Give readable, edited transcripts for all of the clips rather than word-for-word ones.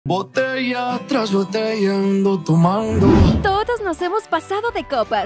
Botella tras botella ando tomando. Todos nos hemos pasado de copas.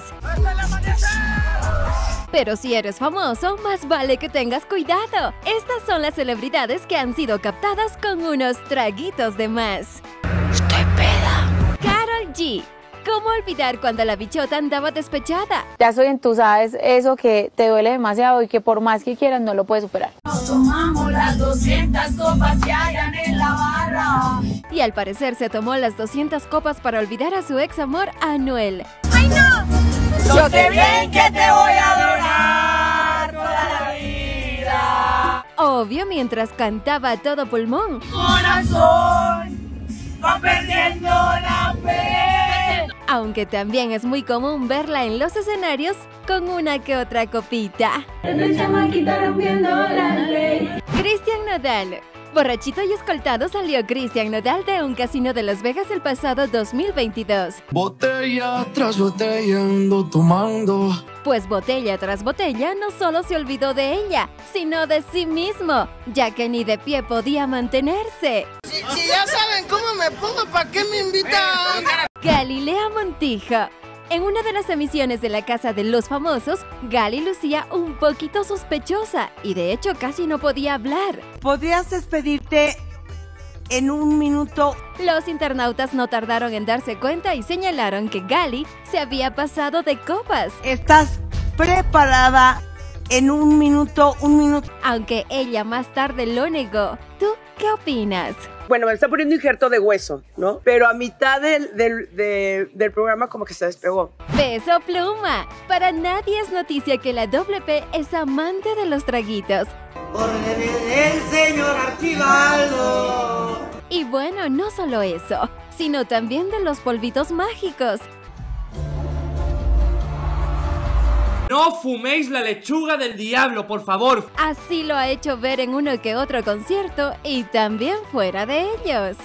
Pero si eres famoso, más vale que tengas cuidado. Estas son las celebridades que han sido captadas con unos traguitos de más. Estoy peda. Karol G. ¿Cómo olvidar cuando la bichota andaba despechada? Ya estoy entusada, es eso que te duele demasiado y que por más que quieras no lo puedes superar. Nos tomamos las 200 copas que hayan en la barra. Y al parecer se tomó las 200 copas para olvidar a su ex amor Anuel. ¡Ay, no! Yo sé bien que te voy a adorar toda la vida. Obvio, mientras cantaba a todo pulmón. Corazón va perdiendo la fe. Aunque también es muy común verla en los escenarios con una que otra copita. Desde chamaquita rompiendo la ley. Cristian Nodal. Borrachito y escoltado salió Cristian Nodal de un casino de Las Vegas el pasado 2022. Botella tras botella ando tomando. Pues botella tras botella no solo se olvidó de ella, sino de sí mismo, ya que ni de pie podía mantenerse. Si ya saben cómo me pongo, ¿para qué me invitan? Galilea Montijo. En una de las emisiones de la Casa de los Famosos, Gali lucía un poquito sospechosa y de hecho casi no podía hablar. ¿Podrías despedirte en un minuto? Los internautas no tardaron en darse cuenta y señalaron que Gali se había pasado de copas. ¿Estás preparada en un minuto? Aunque ella más tarde lo negó. ¿Tú qué opinas? Bueno, me está poniendo injerto de hueso, ¿no? Pero a mitad del programa como que se despegó. Peso Pluma. Para nadie es noticia que la WP es amante de los traguitos. Órdenes del señor Archibaldo. Y bueno, no solo eso, sino también de los polvitos mágicos. No fuméis la lechuga del diablo, por favor. Así lo ha hecho ver en uno que otro concierto y también fuera de ellos.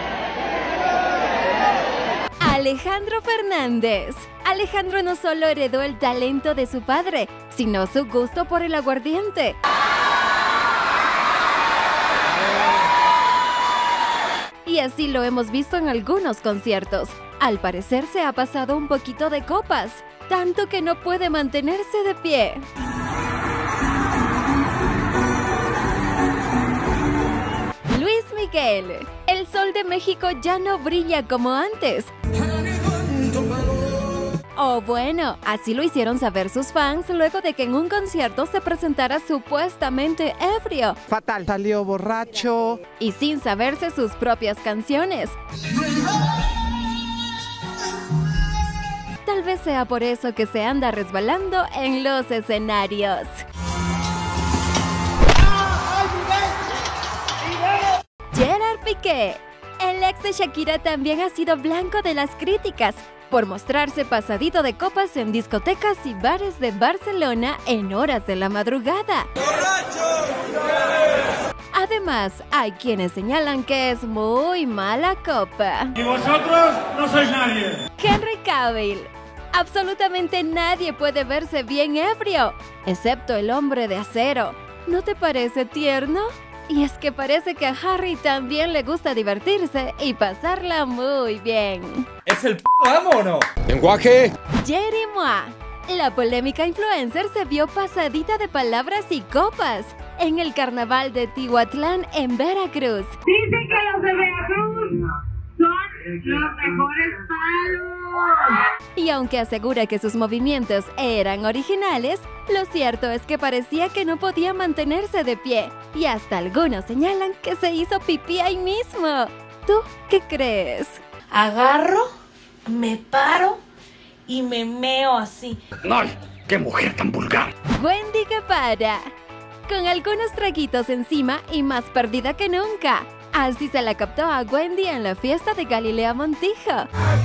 Alejandro Fernández. Alejandro no solo heredó el talento de su padre, sino su gusto por el aguardiente. Y así lo hemos visto en algunos conciertos. Al parecer se ha pasado un poquito de copas, tanto que no puede mantenerse de pie. Luis Miguel. El sol de México ya no brilla como antes. O bueno, así lo hicieron saber sus fans luego de que en un concierto se presentara supuestamente ebrio. Fatal, salió borracho. Y sin saberse sus propias canciones. Tal vez sea por eso que se anda resbalando en los escenarios. Gerard Piqué. El ex de Shakira también ha sido blanco de las críticas por mostrarse pasadito de copas en discotecas y bares de Barcelona en horas de la madrugada. Además, hay quienes señalan que es muy mala copa. Y vosotros no sois nadie. Henry Cavill. Absolutamente nadie puede verse bien ebrio, excepto el hombre de acero. ¿No te parece tierno? Y es que parece que a Harry también le gusta divertirse y pasarla muy bien. ¿Es el amo o no? Lenguaje. Jerry Mois. La polémica influencer se vio pasadita de palabras y copas en el carnaval de Tihuatlán en Veracruz. Dicen que los de Veracruz son los mejores palos. Y aunque asegura que sus movimientos eran originales, lo cierto es que parecía que no podía mantenerse de pie. Y hasta algunos señalan que se hizo pipí ahí mismo. ¿Tú qué crees? Agarro, me paro y me meo así. ¡No! ¡Qué mujer tan vulgar! Wendy Guevara. Con algunos traguitos encima y más perdida que nunca. Así se la captó a Wendy en la fiesta de Galilea Montijo.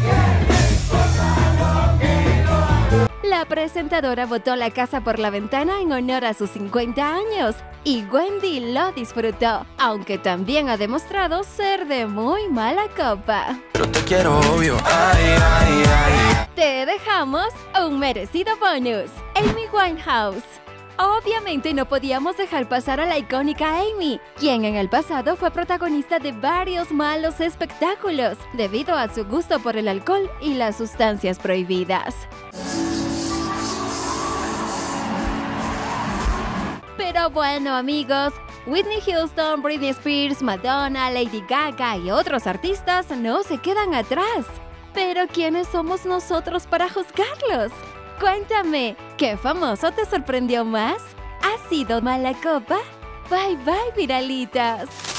La presentadora botó la casa por la ventana en honor a sus 50 años y Wendy lo disfrutó, aunque también ha demostrado ser de muy mala copa. Pero te quiero obvio. Ay, ay, ay. Te dejamos un merecido bonus. Amy Winehouse. Obviamente no podíamos dejar pasar a la icónica Amy, quien en el pasado fue protagonista de varios malos espectáculos, debido a su gusto por el alcohol y las sustancias prohibidas. Pero bueno, amigos, Whitney Houston, Britney Spears, Madonna, Lady Gaga y otros artistas no se quedan atrás. Pero ¿quiénes somos nosotros para juzgarlos? Cuéntame, ¿qué famoso te sorprendió más? ¿Ha sido mala copa? Bye bye, viralitas.